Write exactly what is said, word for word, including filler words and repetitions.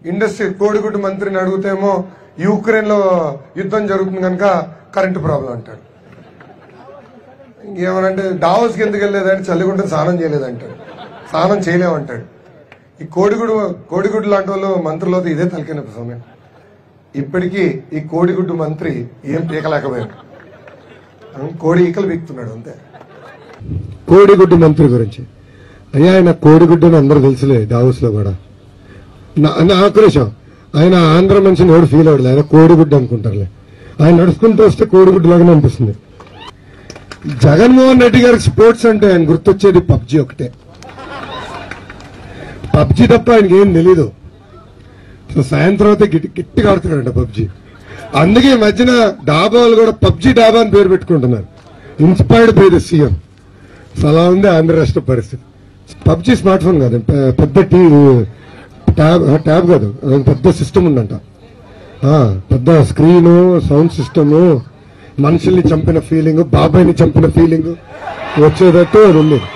Industry కోడిగుడ్డు మంత్రిని అడుగుతేమో Ukraine లో యుద్ధం జరుగుతుంది కనుక కరెంటు ప్రాబ్లం అంటాడు. ఇంకేమనంటే డావోస్కి ఎందుకు వెళ్ళలేదంటే చలిగుంటని స్నానం చేయలేదంటాడు, స్నానం చేయలేమంటాడు. ఈ కోడిగుడు కోడిగుడ్డు లాంటి వాళ్ళు మంత్రులు ఇదే తలకిన సమయం. ఇప్పటికీ ఈ కోడిగుడ్డు మంత్రి ఏం పీకలేకపోయాడు, కోడి ఈకలు పీకుతున్నాడు అంతే. కోడిగుడ్డు మంత్రి గురించి అయ్యా, ఆయన కోడిగుడ్డు అని అందరూ తెలుసులే డావోస్ లో కూడా. నా ఆక్రోశం, ఆయన ఆంధ్ర మనిషిని ఎవడు ఫీల్ అవ్వలేదు, ఆయన కోడిగుడ్డు అనుకుంటారులే. ఆయన నడుచుకుంటూ వస్తే కోడిగుడ్డు లాగానే అనిపిస్తుంది. జగన్మోహన్ రెడ్డి గారికి స్పోర్ట్స్ అంటే ఆయన గుర్తొచ్చేది పబ్జీ ఒకటే. పబ్జీ తప్ప ఆయనకి ఏం తెలీదు. సో సాయంత్రం అయితే గిట్టి గట్టిగా ఆడుతున్నాడంట పబ్జీ. అందుకే ఈ మధ్యన డాబాలు కూడా పబ్జీ డాబా అని పేరు పెట్టుకుంటున్నారు, inspired by the CM. So అలా ఉంది ఆంధ్ర రాష్ట్ర పరిస్థితి. పబ్జీ స్మార్ట్ ఫోన్ కాదు, పెద్ద టీవీ ట్యాబ్ ట్యాబ్ కాదు, పెద్ద సిస్టమ్ ఉందంట. పెద్ద స్క్రీను, సౌండ్ సిస్టము, మనుషుల్ని చంపిన ఫీలింగ్, బాబాయ్ని చంపిన ఫీలింగ్ వచ్చేటట్టు అది ఉంది.